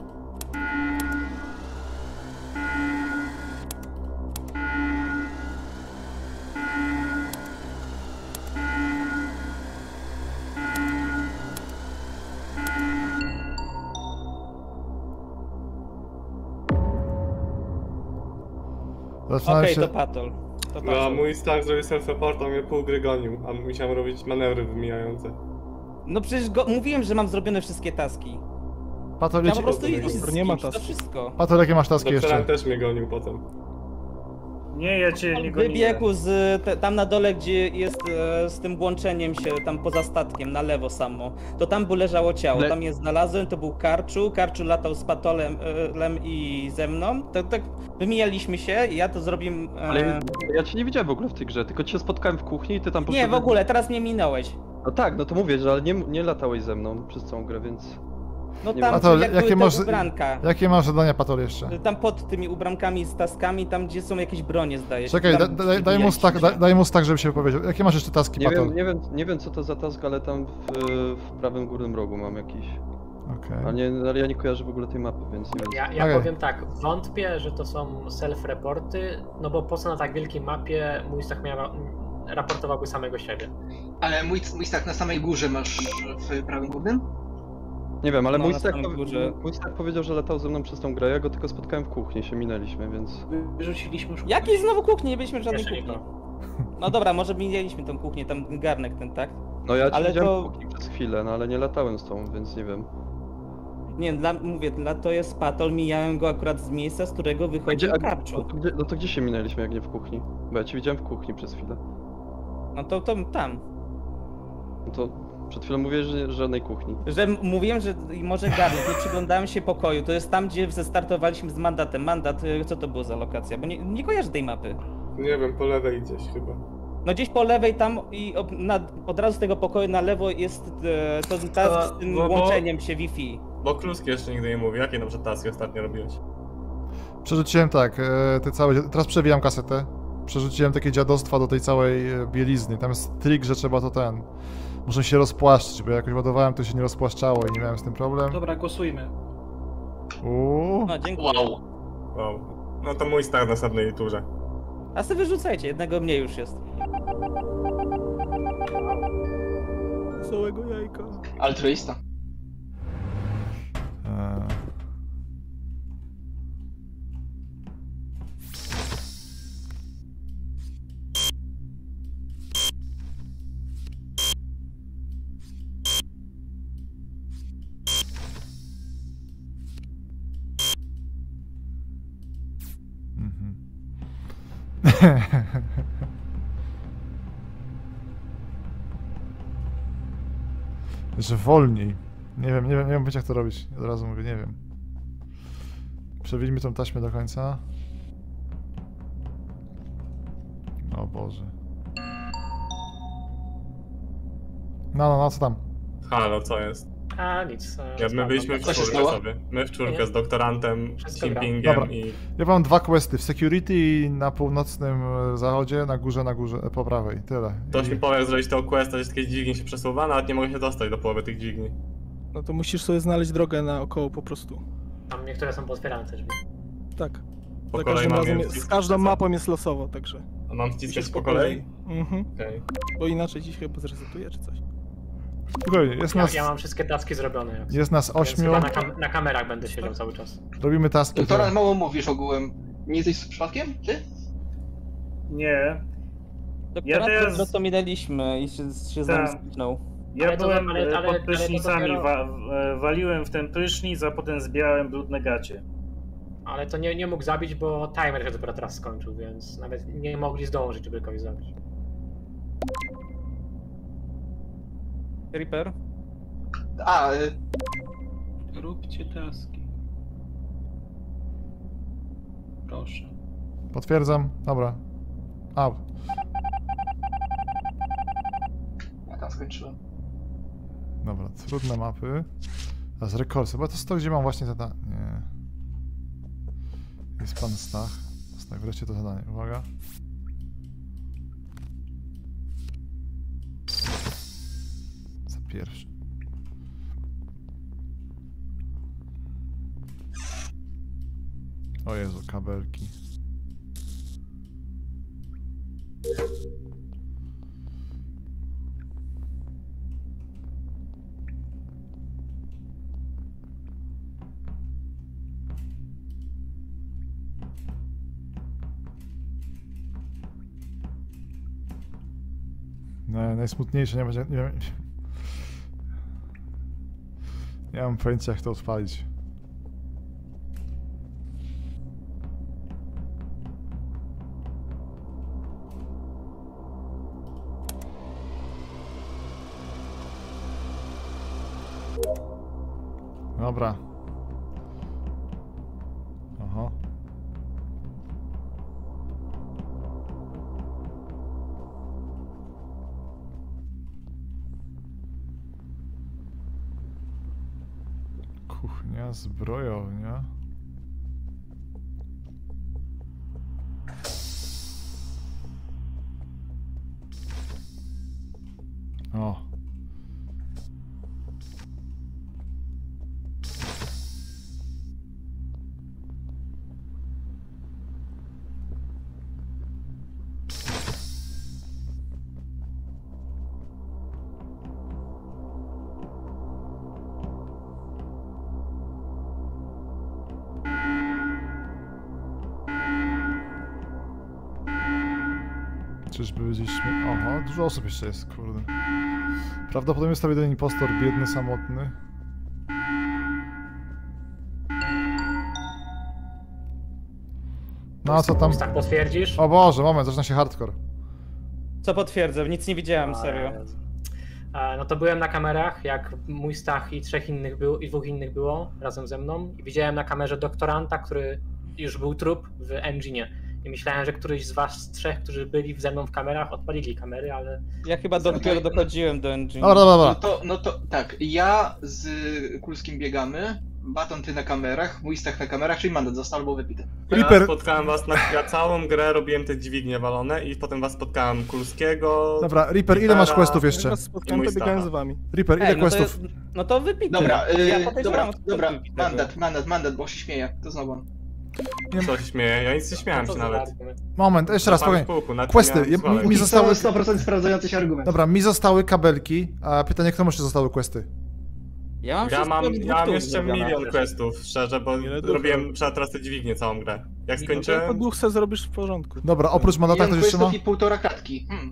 Okej, okay, to Patol. To No, a mój stack zrobił self-report, a mnie pół gry gonił, a musiałem robić manewry wymijające. No przecież go, mówiłem, że mam zrobione wszystkie taski. Patol, ja po prostu idę z nie ma kimś, to taski. wszystko. Patol, jakie masz taski jeszcze? Doktorant też mnie gonił potem. Nie, ja cię nie goniłem. Wybiegł z, te, tam na dole, gdzie jest e, z tym łączeniem się, tam poza statkiem, na lewo samo. To tam by leżało ciało, Le... tam je znalazłem, to był Karczu, Karczu latał z Patolem e, Lem i ze mną. Tak, tak wymijaliśmy się, ja to zrobiłem... E... Ale ja cię nie widziałem w ogóle w tej grze, tylko cię spotkałem w kuchni i ty tam... Nie, w ogóle, teraz mnie minąłeś. No tak, no to mówię, że ale nie, nie latałeś ze mną przez całą grę, więc... No nie tam, Patol, jak jakie były masz, te ubranka. jakie masz zadania, Patol, jeszcze? Tam pod tymi ubrankami z taskami, tam gdzie są jakieś bronie, zdaje się. Czekaj, da, Tam da, daj mu stack, da, daj mu stack, żeby się wypowiedział. Jakie masz jeszcze taski, Nie Patol? wiem, nie, wiem, nie wiem co to za task, ale tam w, w prawym górnym rogu mam jakiś. Okej. Ale, nie, ale ja nie kojarzę w ogóle tej mapy, więc nie wiem. Ja, ja Okej. powiem tak, wątpię, że to są self-reporty, no bo po co na tak wielkiej mapie mój stack miał, raportowałby samego siebie. Ale mój, mój stack na samej górze masz w prawym górnym? Nie wiem, ale No, mój, na stack, samym powie- górze. mój stack powiedział, że latał ze mną przez tą grę, ja go tylko spotkałem w kuchni, się minęliśmy, więc... Wyrzuciliśmy już. Jakiej znowu kuchni? Nie byliśmy w żadnej Jeszcze kuchni. nikogo. No dobra, może minęliśmy tą kuchnię, tam garnek ten, tak? No ja cię Ale widziałem to- w kuchni przez chwilę, no ale nie latałem z tą, więc nie wiem. Nie, dla, mówię, dla to jest Patol, mijałem go akurat z miejsca, z którego wychodził a- Karczu. no, to gdzie, no to gdzie się minęliśmy, jak nie w kuchni? Bo ja cię widziałem w kuchni przez chwilę. No to, to tam. No to przed chwilą mówiłeś, że nie- żadnej kuchni. Że m- mówiłem, że i może garnek, nie przyglądałem się pokoju, to jest tam, gdzie zestartowaliśmy z mandatem. Mandat, y, co to było za lokacja? Bo nie, nie kojarzę tej mapy. Nie wiem, po lewej gdzieś chyba. No gdzieś po lewej tam i ob, na, od razu z tego pokoju na lewo jest e, to task z tym bo- bo- łączeniem się Wi-Fi. Bo Kluski jeszcze nigdy nie mówi, jakie na przykład taski ostatnio robiłeś? Przerzuciłem tak, e, te całe, teraz przewijam kasetę. Przerzuciłem takie dziadostwa do tej całej e, bielizny. Tam jest trik, że trzeba to ten... Muszę się rozpłaszczyć, bo jak jakoś ładowałem, to się nie rozpłaszczało i nie miałem z tym problem. Dobra, głosujmy. Uuu. No dziękuję. Wow. Wow. No to mój stack na następnej turze. A sobie wyrzucajcie, jednego mniej już jest. Całego jajka. Altruista. E... Mhm. Że wolniej. Nie wiem, nie wiem, nie wiem jak to robić. Od razu mówię, nie wiem. Przewijmy tą taśmę do końca. O Boże. No, no, no, co tam? Halo, co jest? A nic. e, Ja, my spadło. byliśmy w Co się czwórkę stało? sobie. My w czwórkę Nie. z doktorantem, Wszystko gra. Chimpingiem Dobra. i... Ja mam dwa questy w security i na północnym e, zachodzie, na górze, na górze, e, po prawej. Tyle. Ktoś I... mi powie, jak zrobić tego questa, że takie dźwignie się przesuwa, nawet nie mogę się dostać do połowy tych dźwigni. No to musisz sobie znaleźć drogę naokoło po prostu. Tam niektóre są pootwierane też. Tak. Po Za kolei każdym mam razem je jest, z wciskać, każdą co? mapą jest losowo, także. A mam wciskać musisz po kolei? Mhm. Okej. Bo inaczej dziś chyba zresetuje czy coś. Spokojnie, jest Ja, nas, ja mam wszystkie taski zrobione. Jak jest nas Więc ośmiu. chyba na, kam na kamerach będę siedział cały czas. Robimy taski. Doktora, mało mówisz ogółem. Nie jesteś z przypadkiem? Ty? Nie. Doktora teraz- to, to minęliśmy i się, się z nami Tak. zniknął. Ja Ale to- byłem ale- e, ale- pod ale to prysznicami, dopiero- wa e, waliłem w ten prysznic, a potem zbierałem brudne gacie. Ale to nie, nie mógł zabić, bo timer się dopiero teraz skończył, więc nawet nie mogli zdążyć, żeby kogoś zabić. Reaper? A, y, Róbcie taski. Proszę. Potwierdzam. Dobra. A, ja tam skończyłem. dobra, trudne mapy. A z rekorsy, bo to jest to, gdzie mam właśnie zadanie. Nie. Jest pan Stach. Stach, wreszcie to zadanie. Uwaga. Za pierwszy. O Jezu, kabelki. No, najsmutniejsze, nie będzie. Nie, nie, nie mam pojęcia, jak to odpalić. Dobra. Aha. Kuchnia, zbrojownia. O. Czyżby gdzieś... Oho, dużo osób jeszcze jest, kurde. Prawdopodobnie jest to jeden impostor, biedny, samotny. No a co tam? Tak potwierdzisz? O Boże, moment, zaczyna się hardcore. Co potwierdzę, nic nie widziałem, serio. E, No to byłem na kamerach, jak mój Stach i trzech innych było, i dwóch innych było razem ze mną. I widziałem na kamerze doktoranta, który już był trup w engine'ie. I myślałem, że któryś z was z trzech, którzy byli ze mną w kamerach, odpalili kamery, ale... Ja chyba dopiero dochodziłem do engine. Dobra, dobra, No to, no to tak, ja z Kulskim biegamy, Baton ty na kamerach, mój Stach na kamerach, czyli mandat został albo wypity. Ja spotkałem was na ja całą grę, robiłem te dźwignie walone i potem was spotkałem Kulskiego. Dobra, Reaper, ile masz questów jeszcze? Teraz spotkałem, to biegałem z wami. Reaper, ile Ej, no to questów? jest- No to wypity. Dobra, Ja yy, podejrzewam, dobra, że to dobra, wypity mandat, było. mandat, mandat, bo się śmieje, to znowu on. Co się śmieje? Ja nic nie śmiałem się nawet. Moment, jeszcze raz, Zapałem spokojnie. w puchu, na tym Questy, miałem mi, sławę. mi zostały... sto procent sprawdzający się argument. Dobra, mi zostały kabelki, a pytanie, kto jeszcze zostały questy? Ja mam, Ja mam, wszystko ja mam dwóch jeszcze zrobione. milion questów, szczerze, bo Ile dużo? robiłem przed teraz te dźwignie całą grę. Jak No to jako skończyłem... duch se zrobisz w porządku. Dobra, oprócz mandata Milion ktoś jeszcze ma? questów i półtora kratki. Hmm.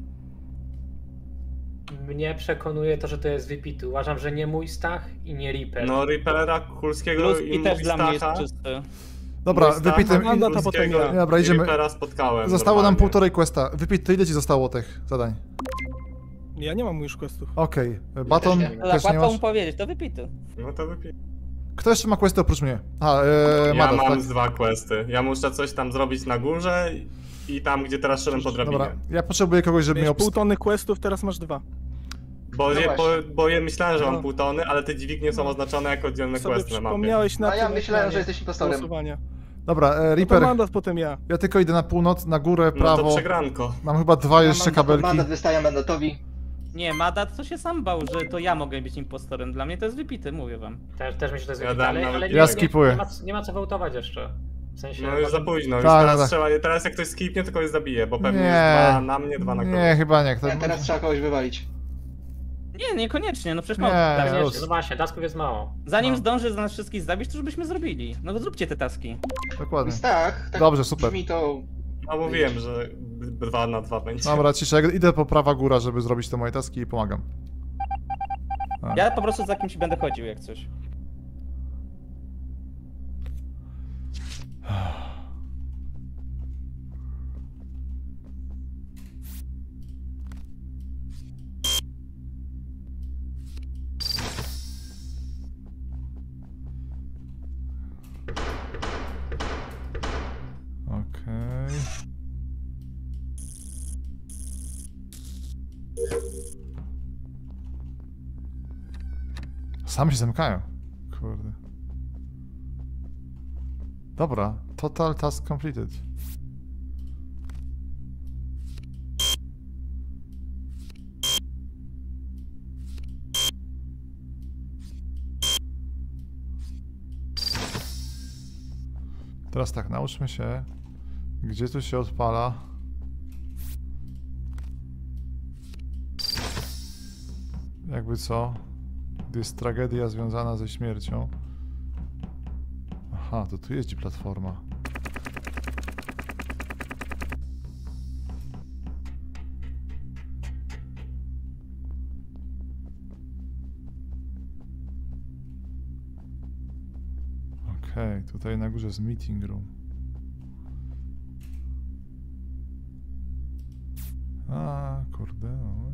Mnie przekonuje to, że to jest wypity. Uważam, że nie mój Stach i nie Reaper. No, Reapera, Kulskiego Plus i i też dla mnie jest Stacha. czysty. Dobra, Mój Stacha, wypity... Mandata potem ja. Dobra, idziemy. Reapera spotkałem. Zostało nam normalnie. półtorej questa. Wypity, ile ci zostało tych zadań? Ja nie mam już questów. Okej, Baton też nie. też nie Łatwo masz? mu powiedzieć, to wypity. No to wypij. Kto jeszcze ma questy oprócz mnie? A, e, Ja Madat, mam tak? z dwa questy. Ja muszę coś tam zrobić na górze i tam, gdzie teraz szedłem po drabinie. Dobra, ja potrzebuję kogoś, żeby mnie Miałeś obs... pół tony questów, teraz masz dwa. Bo, No je, bo, właśnie. bo ja myślałem, że mam No. pół tony, ale te dźwignie są oznaczone jako oddzielne Sobie questy na mapie. przypomniałeś na A ja tym myślałem, ekranie że jesteś impostorem. głosowania. Dobra, e, No to Reaper, mandat potem ja. ja tylko idę na północ, na górę, No to prawo. przegranko. Mam chyba dwa Ja jeszcze mam kabelki. mandat wystaje mandatowi. Nie, Madat to się sam bał, że to ja mogę być impostorem. Dla mnie to jest wypity, mówię wam. Też, też myślę, że to jest Ja wypity, dam ale, nawet ale nie nie, Ja nie, skipuję. nie, ma, nie ma co wołtować jeszcze. W sensie... No już za późno, już Tak, teraz tak. trzeba, teraz jak ktoś skipnie, to kogoś zabije, bo pewnie Nie. jest dwa na mnie, dwa na kogoś. Nie, chyba nie. Kto... Ja teraz trzeba kogoś wywalić. Nie, niekoniecznie, no przecież Nie, mam ja tak, już- No właśnie, tasków jest mało. Zanim No. zdąży z nas wszystkich zabić, to żebyśmy zrobili. No to zróbcie te taski. Dokładnie. Tak, tak Dobrze, super. brzmi to... No mówiłem, że dwa na dwa będzie. Dobra, cisza, ja idę po prawa góra, żeby zrobić te moje taski i pomagam. A. Ja po prostu za kimś będę chodził jak coś. Same się zamykają. Kurde. Dobra, total task completed. Teraz tak, nauczmy się, gdzie tu się odpala. Jakby co? Gdy jest tragedia związana ze śmiercią. Aha, to tu jeździ platforma. Okej, okay, tutaj na górze jest meeting room. A, kurde, no.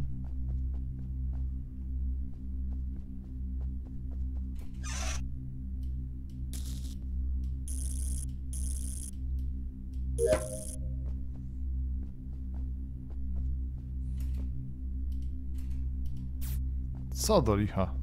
Co do licha?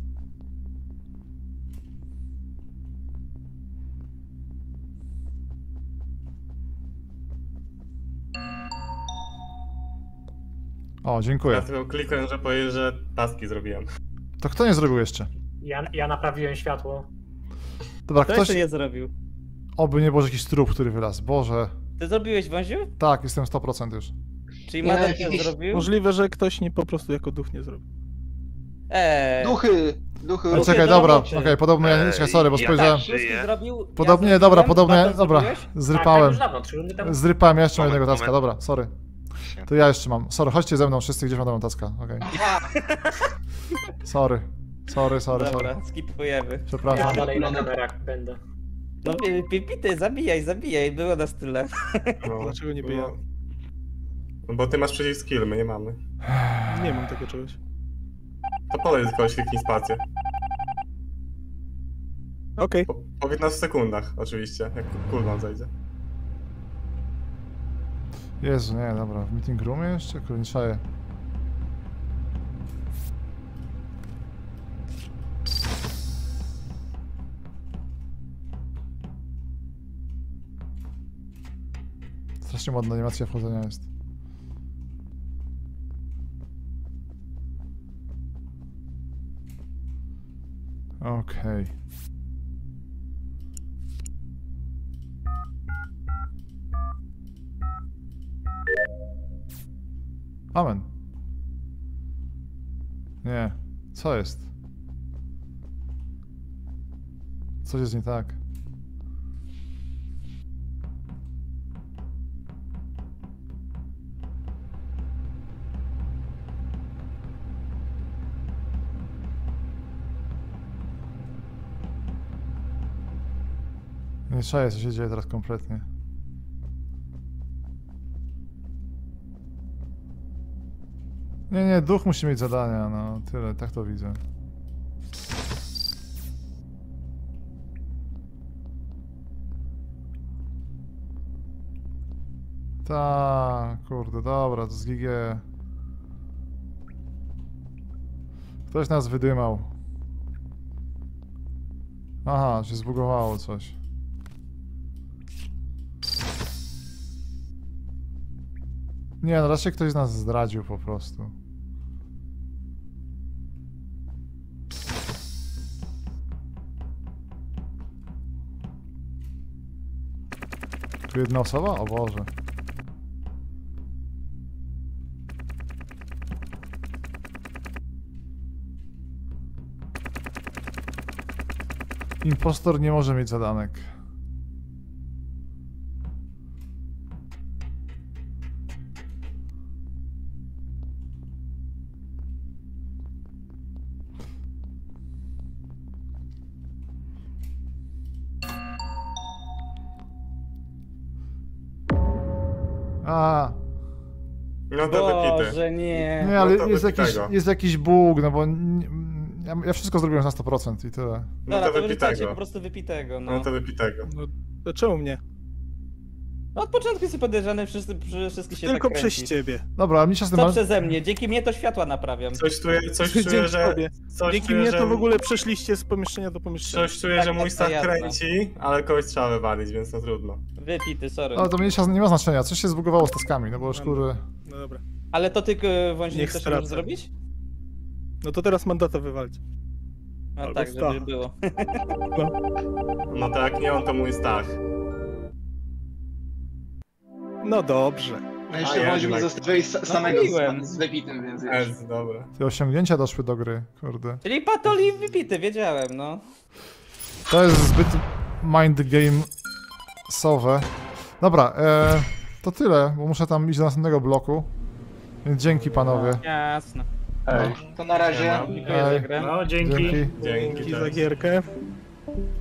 O, dziękuję. Ja tylko klikłem, że powiedzieć, że taski zrobiłem. To kto nie zrobił jeszcze? Ja, ja naprawiłem światło. Dobra, Kto ktoś... jeszcze nie zrobił? Oby nie było jakiś trup, który wylazł. Boże. Ty zrobiłeś, Wąziu? Tak, jestem sto procent już. Czyli Madek nie zrobił? Możliwe, że ktoś nie po prostu jako duch nie zrobił. Eee. Duchy! Duchy! Ale czekaj, dobra, okej, okay, podobnie, ja, czekaj, sorry, bo ja spojrzałem. tak Zrobił, Podobnie, ja dobra, zrobiłem, podobnie, Bartosz dobra, zrobiłeś? zrypałem. Tak, tak, już dawno, trzy rundy temu. Zrypałem, ja jeszcze mam Moment, jednego taska, moment. dobra, sorry. To ja jeszcze mam. Sorry, chodźcie ze mną wszyscy, gdzieś mam dobrą taska, okej. Okay. Sorry, sorry, sorry, Dobra, sorry. skipujemy. Ja Przepraszam. dalej na kamerach będę. No Pipity, zabijaj, zabijaj, było nas tyle. No, Dlaczego niby ja? No bo ty masz przeciw skill, my nie mamy. Nie mam tego czegoś. To powiedz tylko, kliknij spację. Okej. Po, po piętnastu sekundach, oczywiście, jak cooldown zejdzie. Jezu, nie, dobra, w meeting roomie jeszcze? Kurde, nie czaję. Strasznie ładna animacja wchodzenia jest. Okej. Okay. Amen. Nie. Co jest? Coś jest nie tak. Nie czaję, co się dzieje teraz kompletnie. Nie, nie, duch musi mieć zadania, no tyle, tak to widzę. Ta, kurde, dobra, to z G G. Ktoś nas wydymał. Aha, się zbugowało coś. Nie, no raczej ktoś z nas zdradził po prostu. Tu jedna osoba? O Boże. Impostor nie może mieć zadanek. A. No to wypity. Boże, nie. Nie, ale No to jest, jakiś, wypitego. jest jakiś bóg, no bo nie, ja, ja wszystko zrobiłem na sto procent i tyle. No Dobra, to to wyrzucajcie wypitego. po prostu wypitego, no. No to wypitego. No, to czemu mnie? No od początku jesteś podejrzany, wszyscy, przy, wszystkich się Tylko tak przez kręci. ciebie. Dobra, mi się z tym... Co przeze mnie? Dzięki mnie to światła naprawiam. Coś czuję, coś Dzięki czuję, że... tobie. Coś Dzięki czuję, mnie że... to w ogóle przeszliście z pomieszczenia do pomieszczenia. Coś czuję, Tak, że tak, mój to stach jasne. kręci, ale kogoś trzeba wywalić, więc no trudno. Wypity, sorry. No to mniejsza, nie ma znaczenia, coś się zbugowało z taskami, no bo szkury... No dobra. Ale to tylko wąźnik Niech też strata. możesz zrobić? No to teraz mandata wywalcie. No Albo tak, Stacha. żeby było. No to jak nie on, to mój stach. No dobrze. No jeszcze A, Wąziu mnie jednak. zostawiłeś sa- samego mówiłem. z, z wybitym, więc wiesz. Ez, dobra. Te osiągnięcia doszły do gry, kurde. Czyli patoli wypity, wiedziałem, no. To jest zbyt mind game sowe. Dobra, e, to tyle, bo muszę tam iść do następnego bloku. Więc dzięki panowie. Jasne. Hej. To na razie. Dziękuję za grę. No, dzięki. Dzięki. Dzięki. Dzięki za też. gierkę.